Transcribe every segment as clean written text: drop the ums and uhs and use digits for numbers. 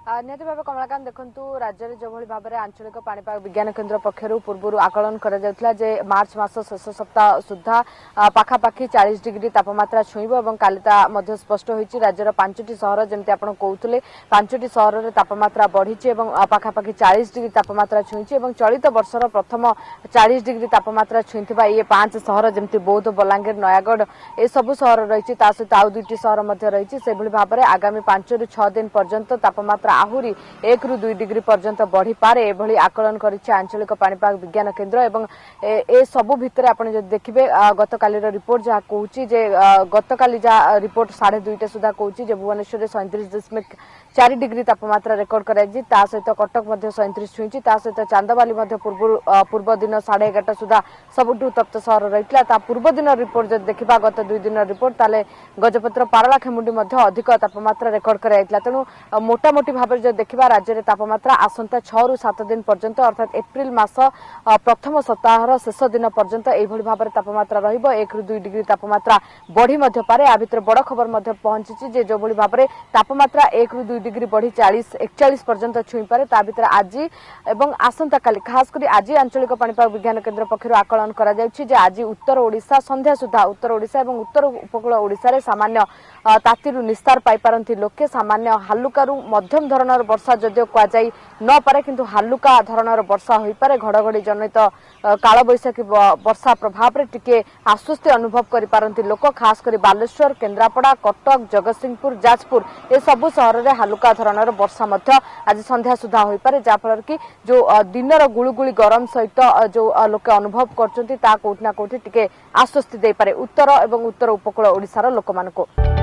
निहत भाव कमलाकांत देखु राज्य में जो भाव में आंचलिक पाणीपाग विज्ञान केन्द्र पक्षर पूर्व आकलन कर मार्च मास शेष सप्ताह सुधा पाखापाखि 40 डिग्री तापमात्रा छुईब और काली स्पष्ट होती राज्यर 5टी सहर जमी आप कहते 5टी सहर में तापमात्रा बढ़ी पाखापाखि 40 डिग्री तापमात्रा छुईची और चलित वर्षर प्रथम 40 डिग्री तापमात्रा छुईवा ये 5 सहर जमी बौद्ध बलांगीर नयागढ़ ये सबू सहर रही सहित आउ 2टी सहर रही से भाव में आगामी 5 ରୁ 6 दिन पर्यंत तापमात्रा आहुरी 1 ରୁ 2 डिग्री पर्यंत बढ़ी पारे एभली आकलन करिछि आंचलिक पाणीपाग विज्ञान केन्द्र एवं ए सबु भितर आपण जदि देखिबे गतकाली रिपोर्ट जहा कहूछि जे गतकाली जहा रिपोर्ट 2:30 सुधा कहूछि जे भुवनेश्वर 37.4 डिग्री तापमात्रा रेकर्ड कराइछि ता सहित कटक मध्ये 37 छुईछि ता सहित चांदबाली मध्ये पूर्व दिन 11:30 सुधा सबुठु तप्त सहर रहितला ता पूर्व दिन रिपोर्ट जदि देखिबा गत 2 दिन रिपोर्ट ताले गजपत्र पारलाखेमुंडी मध्ये अधिक तापमात्रा रेकर्ड कराइतला तेणु मोटामोटी भाव में जो देखा राज्य में तापमात्रा आसंता 6 ରୁ 7 दिन पर्यंत अर्थात एप्रिल मास प्रथम सप्ताह शेष दिन पर्यंत यही भाव में तापमात्रा रहिबो 1 ରୁ 2 डिग्री तापमात्रा बढ़ी पारे आ भितर बड़ खबर पहुंची जे जो भाव में तापमात्रा 1 ରୁ 2 डिग्री बढ़ी 40-41 पर्यंत छुई पारे ता भितर आज एवं आसंता काली खास कर आज आंचलिक पाणीपाग विज्ञान केन्द्र पक्षर आकलन करा जायछि जे आज उत्तर ओडिशा संध्या सुधा उत्तर ओडिशा एवं उत्तर उपकूल ओडिशा रे सामान्य तातीरु निस्तार पाई पारंती लोके सामान्य हालुकारु मध्यम धरणर वर्षा जदियो कुआई न पारे किंतु हालुका धरणर वर्षा होई पारे घड़घड़ी जनित काल बैशाखी वर्षा प्रभाव रे टिके आश्वस्ति अनुभव करि पारंती लोक खास करी बालेश्वर केन्द्रापड़ा कटक जगतसिंहपुर जाजपुर ए सबु सहर रे हालुका धरणर वर्षा मध्य आज संध्या सुधा होई पारे जा फल कि जो दिनर गुळुगुळी गरम सहित जो लोके अनुभव करचंती ता कोठी ना कोठी टिके आश्वस्ति दे पारे उत्तर एवं उत्तर उपकूल ओडिसार लोक मानको।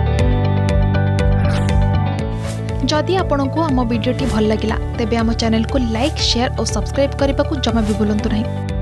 जदि आपंक आम भिडी भल लगा तेब आम चैनल को लाइक शेयर और सब्सक्राइब करने को जमा भी भूलु नहीं।